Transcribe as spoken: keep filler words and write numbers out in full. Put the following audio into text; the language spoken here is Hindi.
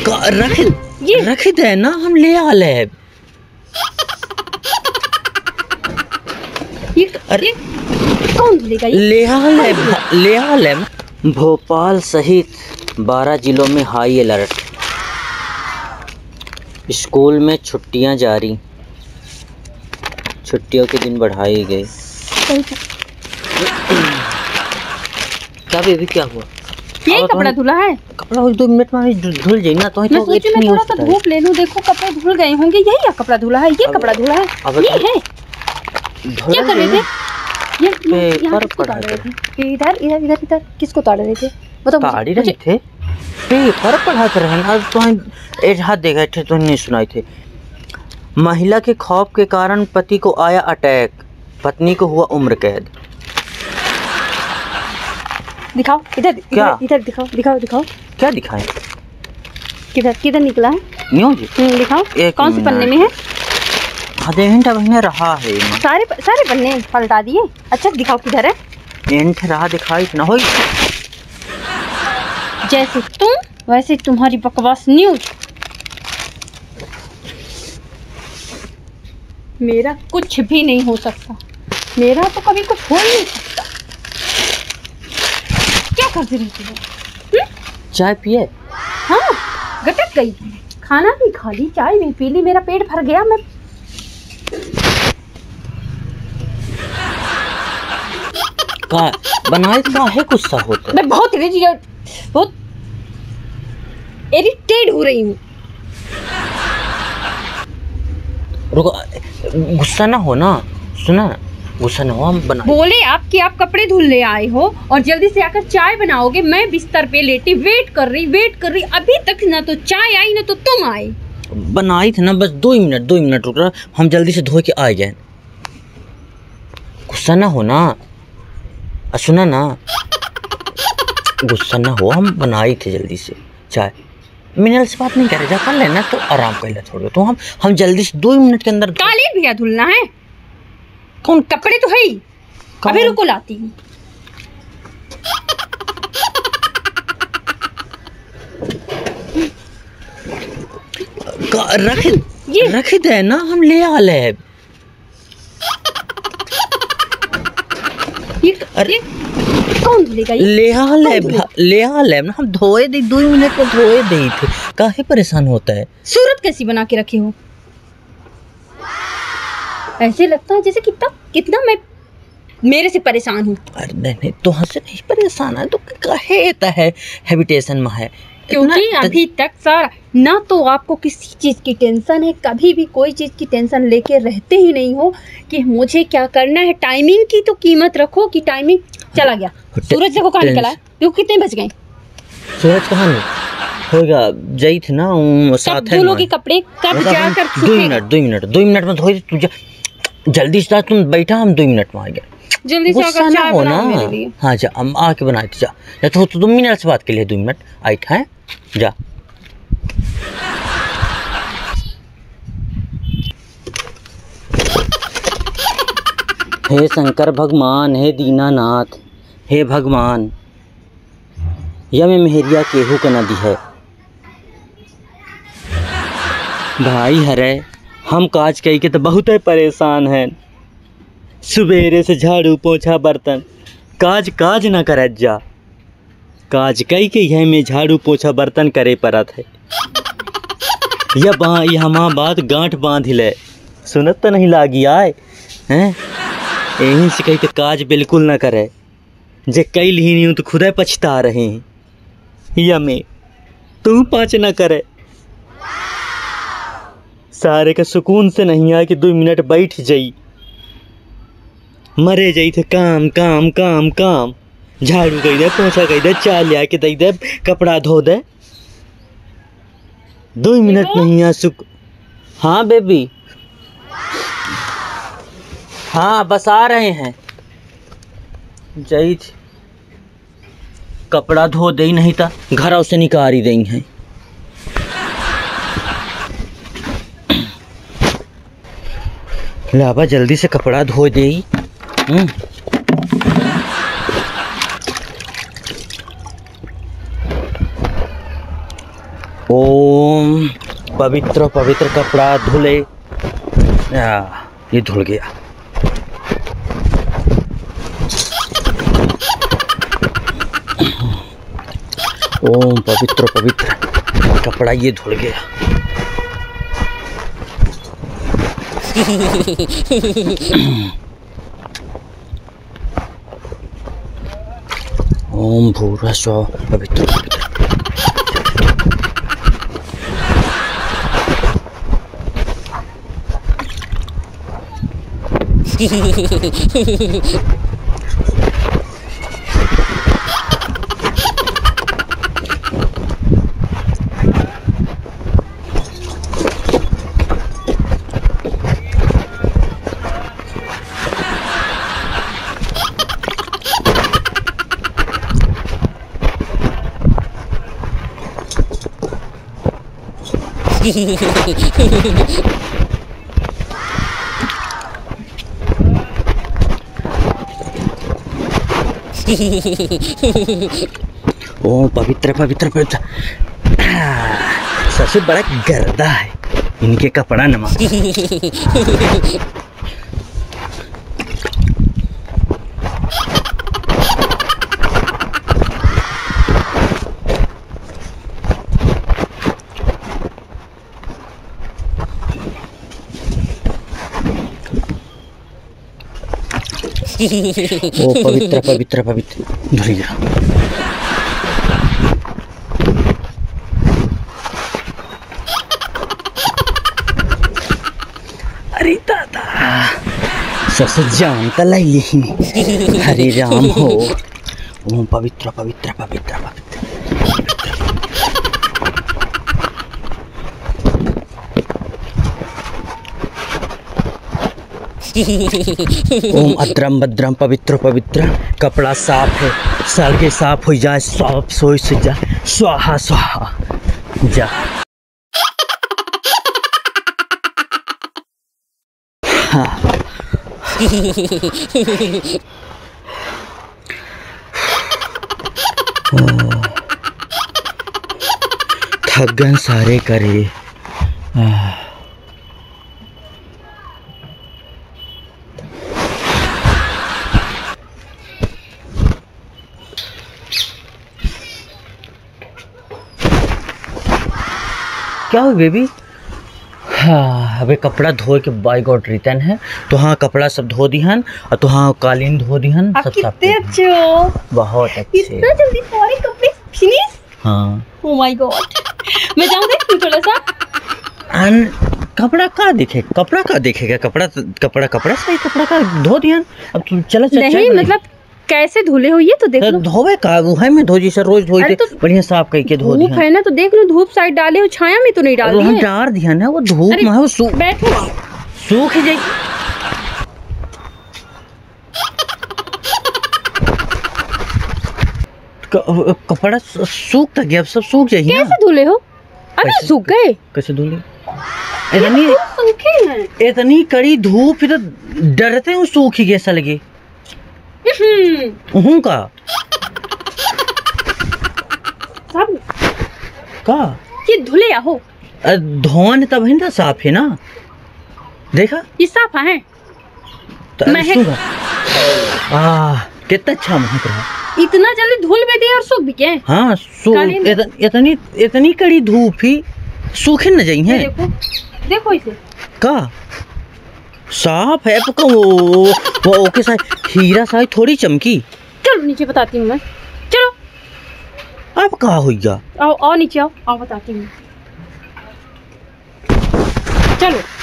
रख ये रख दे ना, हम ले आ ले। ये अरे कौन धुलेगा? ले आ ले, ले आ ले। भोपाल सहित बारह जिलों में हाई अलर्ट। स्कूल में छुट्टियां जारी, छुट्टियों के दिन बढ़ाई गई। क्या बेबी क्या हुआ? ये कपड़ा धुला है? कपड़ा दो मिनट में धुल जाए ना। तो मैं सोची मैं थोड़ा सा धूप ले लूं। देखो कपड़े धुल गए होंगे। यही है कपड़ा धुला है, ये कपड़ा धुला है, ये है। क्या कर रहे थे? ये पेपर पढ़ा रहे थे। इधर इधर इधर इधर किसको ताड़ रहे थे? बताओ। ताड़ी रहे थे, पेपर पढ़ा कर रहे हैं। तो एक हाथ देखा थे तो नहीं सुनाई थे। महिला के खौफ के कारण पति को आया अटैक, पत्नी को हुआ उम्र कैद। दिखाओ इधर, क्या इधर दिखाओ दिखाओ दिखाओ। क्या दिखाएं? किधर किधर निकला है? न्यूज़ दिखाओ। कौन से पन्ने में है? आधे घंटा महीने रहा है। सारे सारे पन्ने पलटा दिए। अच्छा दिखाओ किधर है? एंठ रहा दिखाई ना हो। जैसे तुम वैसे तुम्हारी बकवास न्यूज़। मेरा कुछ भी नहीं हो सकता, मेरा तो कभी कुछ हो ही नहीं सकता। क्या करती रहती हो? चाय पिए? हाँ गटक गई। खाना भी खा ली, चाय भी पी ली, मेरा पेट भर गया। मैं का बनाए का है गुस्सा होता? मैं बहुत बहुत इरिटेट हो रही हूँ। रुको, गुस्सा ना हो ना। सुना, गुस्सा ना हो, हम बना बोले आप कि आप कपड़े धुल ले आए हो और जल्दी से आकर चाय बनाओगे। मैं बिस्तर पे लेटी वेट कर रही वेट कर रही अभी तक ना तो चाय आई ना तो तुम आए। बनाई थी ना, बस दो ही मिनट दो ही मिनट रुक रहा, हम जल्दी से धो के आ जाए। गुस्सा ना हो ना, सुना ना, गुस्सा ना हो, हम बनाई थी जल्दी से चाय। मिनरल से बात नहीं कर रहे, जा कर लेना तो आराम कर ले थोड़ा। तो हम हम जल्दी से दो मिनट के अंदर। कालीन भैया धुलना है? कौन कपड़े तो है ही, अभी रुको लाती हूँ। रख ये रख दे ना, हम ले आ ले। ये अरे कौन धुलेगा? ले आ ले, ले आ ले ना, हम धोए दे, दो मिनट में धोए दे थे। काहे परेशान होता है? सूरत कैसी बना के रखे हो? ऐसे लगता है जैसे कितना कितना मैं मेरे से परेशान हूँ। अरे नहीं नहीं, तो हमसे नहीं परेशान है तो काहे आता है हैबिटेशन में है। क्योंकि अभी तक सारा ना तो आपको किसी चीज की टेंशन है, कभी भी कोई चीज की टेंशन लेके रहते ही नहीं हो कि मुझे क्या करना है। टाइमिंग की तो कीमत रखो कि टाइमिंग चला गया। सूरज देखो कहाँ निकला है, क्योंकि कितने बज गए? सूरज कहाँ होगा, जई थे ना साथ है। धुलो के कपड़े कब जाकर दो मिनट दो मिनट दो मिनट में धोई तू। जल्दी से तुम बैठा, हम दो मिनट में आ गए। जल्दी से आकर चाय बनाओ मेरे लिए। हाँ जा, हम आके बनाए थे। जा या तो तुम मिनट से बात के लिए दो मिनट आई था। जा हे शंकर भगवान, हे दीनानाथ, हे भगवान, यह में मेहरिया केहू का नदी है। भाई हरे, हम काज कई के तो बहुत ही परेशान हैं। सुबेरे से झाड़ू पोछा बर्तन काज काज न करे जा, काज कई के यह में झाड़ू पोछा बर्तन करे परत है। यह बा यह माँ बात गांठ बांध ले, सुनत तो नहीं लागी आए हैं। यहीं से कही तो काज बिल्कुल न करे, जे कई ली नहीं हूँ तो खुदा पछता रहे हैं। या में तू पाँच न करे, सारे का सुकून से नहीं आए कि दो मिनट बैठ जाई। मरे जाई थे काम काम काम काम, झाड़ू कही दे, पोछा कही दे, चाय ले आके दे दे, कपड़ा धो दे। दो मिनट नहीं आ सुक। हाँ बेबी, हाँ बस आ रहे हैं। जई थी कपड़ा धो दे, नहीं था घर से निकाल ही दई हैं। लाबा जल्दी से कपड़ा धो दे। ओम पवित्र पवित्र कपड़ा धुले। आ, ये धुल गया। ओम पवित्र पवित्र कपड़ा ये धुल गया। ओम भूरा स्व पवित्र पवित्र। ओम पवित्र पवित्र पवित्र। सबसे बड़ा गर्दा है इनके कपड़ा नमा। ओ पवित्र पवित्र पवित्र धुल गया। अरे दादा सबसे जानता लाई यही। हरे राम हो। ओम पवित्र पवित्र पवित्र पवित्र। ओम अद्रम भद्रम पवित्र पवित्र। कपड़ा साफ है, सालगे साफ हो जाए, साफ सोई से जा, स्वाहा स्वाहा जा। हाँ। थक गए सारे करे। क्या हो बेबी? हाँ अबे कपड़ा धोए के बाई गॉड रिटर्न है तो हाँ कपड़ा सब धो दिहन और तो हाँ कालीन धो दिहन। आप सब कितने अच्छे हो। बहुत अच्छे। इतना जल्दी सारे कपड़े फिनिश। हाँ ओह माय गॉड। मैं जाऊँ देखूं थोड़ा सा। अन कपड़ा का देखे कपड़ा का देखेगा कपड़ा कपड़ा कपड़ा सही कपड़ा का धो दिहन। अब तू चला चल नहीं मतलब कैसे धुले हो ये तो देख लो। धोवे का वो है मैं धो जी सर रोज धोते तो बढ़िया साफ करके धो धूप है ना तो देख लो धूप साइड डाले हो छाया में तो नहीं डाल हम दिए। डार दिया ना वो धूप में वो सूख बैठो सूख जाए। कपड़ा सूख गया अब सब सूख जाए। कैसे धुले हो? अरे सूख गए कैसे धुले? इतनी सूखे हैं। इतनी कड़ी धूप इधर डरते हैं सूख ही कैसा लगे। हूँ का सब का ये धुले हो धोन तब है ना साफ है ना देखा ये साफ है तो महक आ कितना अच्छा महक रहा। इतना जल्दी धुल भी दिए और सूख भी गए। हाँ सूख इतन, इतनी इतनी कड़ी धूप ही सूखे न जाई है। देखो देखो इसे का साफ है वो वो ओके साथ हीरा साथ थोड़ी चमकी। चलो नीचे बताती हूँ मैं। चलो अब कहा हो गया। आओ आओ नीचे आओ आओ बताती हूँ। चलो